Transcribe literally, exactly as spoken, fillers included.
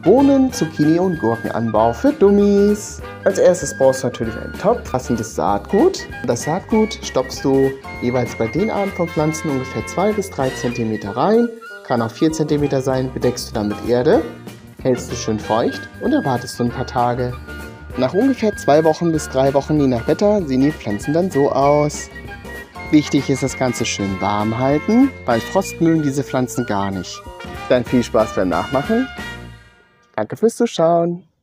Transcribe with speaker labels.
Speaker 1: Bohnen, Zucchini und Gurkenanbau für Dummies. Als erstes brauchst du natürlich einen Topf, passendes Saatgut. Das Saatgut stopfst du jeweils bei den Arten von Pflanzen ungefähr zwei bis drei Zentimeter rein. Kann auch vier Zentimeter sein, bedeckst du dann mit Erde, hältst du schön feucht und erwartest du ein paar Tage. Nach ungefähr zwei Wochen bis drei Wochen, je nach Wetter, sehen die Pflanzen dann so aus. Wichtig ist, das Ganze schön warm halten, weil Frost mögen diese Pflanzen gar nicht. Dann viel Spaß beim Nachmachen. Danke fürs Zuschauen.